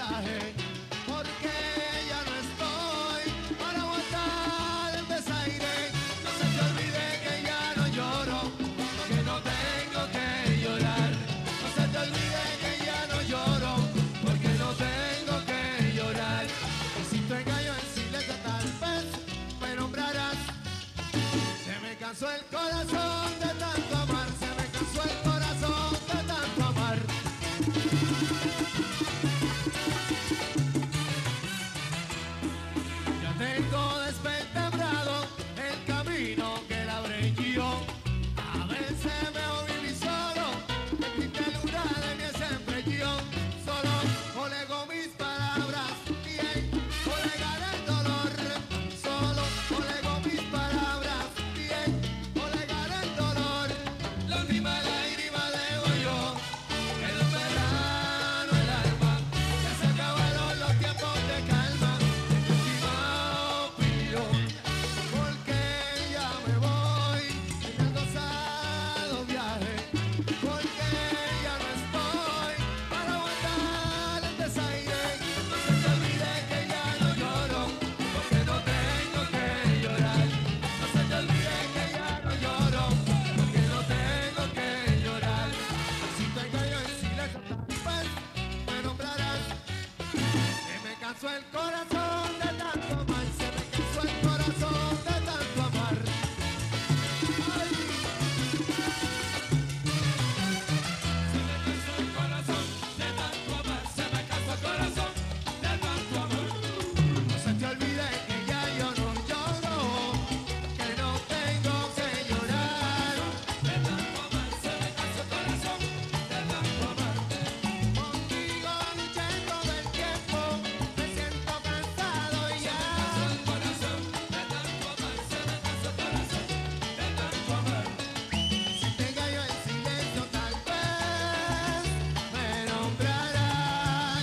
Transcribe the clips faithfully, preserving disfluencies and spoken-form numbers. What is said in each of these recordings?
viaje, porque ya no estoy para aguantar el desaire. No se te olvide que ya no lloro, que no tengo que llorar. No se te olvide que ya no lloro, porque no tengo que llorar. Y si te engaño en silencio tal vez me nombrarás. Se me cansó el corazón de tanto amar, se me cansó el corazón de tanto amar. Ya tengo desventembrado el camino que labré yo. A veces me oí solo, me quité luna de mi siempre yo. Solo olego mis palabras, bien, olegaré el dolor. Solo olego mis palabras, bien, olegaré el dolor. La última lágrima debo yo, en el verano el alma. Ya se acabaron los tiempos de calma, mi última opinión. Porque ya me voy en el gozado viaje, porque ya no estoy para aguantar el desaire. No se te olvide que ya no lloro, porque no tengo que llorar. No se te olvide que ya no lloro, porque no tengo que llorar. Si te engaño en silencio tal vez me nombrarás. Se me cansó el corazón de tanto amar, se me cansó el corazón de tanto amar. Ay. Se me cansó el corazón de tanto amar, se me cansó el corazón de tanto amar. No se te olvide que ya yo no lloro, que no tengo que llorar. De tanto amar, se me cansó el corazón de tanto amar. Contigo luché todo el tiempo, me siento cansado y ya. Se me cansó el corazón de tanto amar, se me cansó el corazón de tanto amar. Si te engaño en silencio tal vez me nombrarás.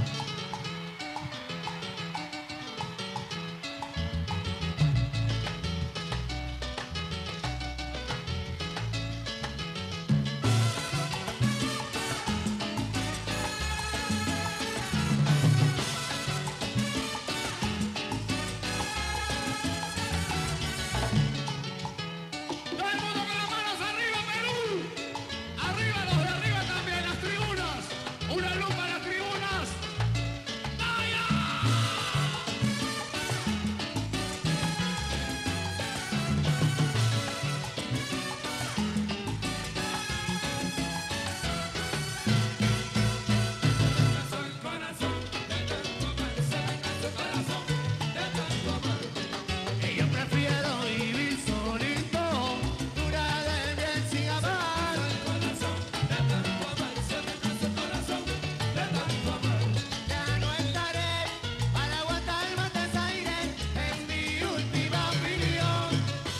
Todo el mundo con las manos arriba, Perú. Arriba, los de arriba también, las tribunas. Una luz para las tribunas. ¡Vaya! Se me cansó el corazón de tanto amar, se me cansó el corazón de tanto amar. Y yo prefiero vivir solito, dura de bien sin amar. El corazón de tanto amar, se me cansó el corazón de tanto amar. Ya no estaré para aguantar más desaire, es mi última opinión.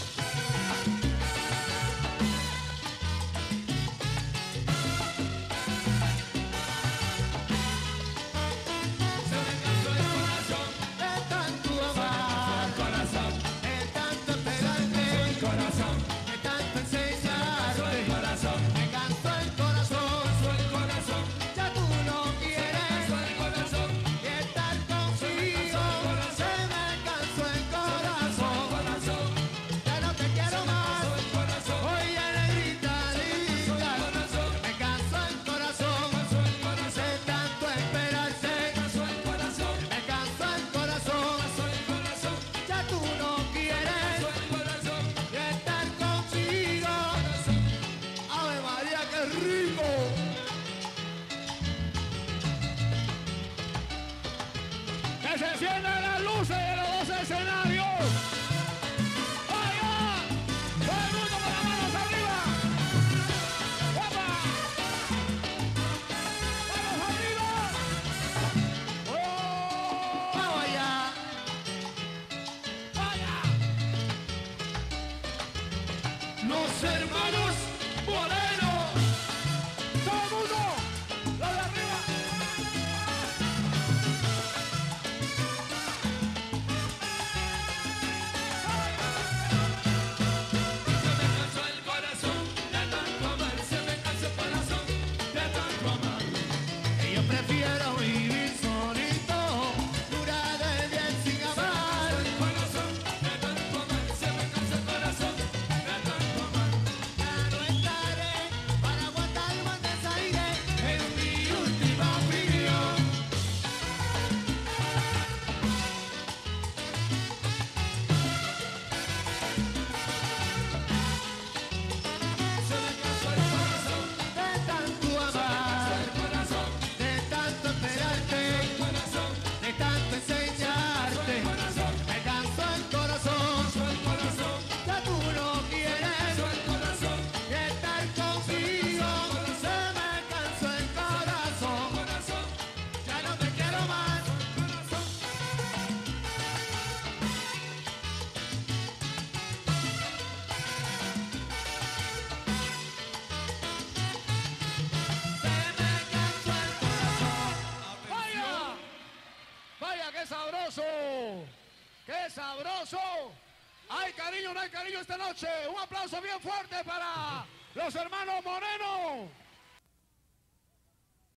Se me cansó el corazón de tanto amar, el corazón de tanto esperarte, el corazón de tanto enseñarte, el corazón me cansó el corazón, el corazón ya tú no quieres, el corazón y estar contigo, se me cansó el corazón, ya no te quiero más, oye negrita linda, me cansó el corazón, de tanto esperarte, me cansó el corazón, ya tú no quieres y estar contigo. Ave María, qué rico. Que se enciendan las luces de los dos escenarios. ¡Vaya! Todo el mundo con las manos arriba. ¡Opa! ¡Manos arriba! ¡Oh! ¡Vamos allá! ¡Vaya! Los hermanos Moreno. Todo el mundo, los de arriba. ¡Qué sabroso! ¿Hay cariño o no hay cariño esta noche? Un aplauso bien fuerte para los hermanos Moreno.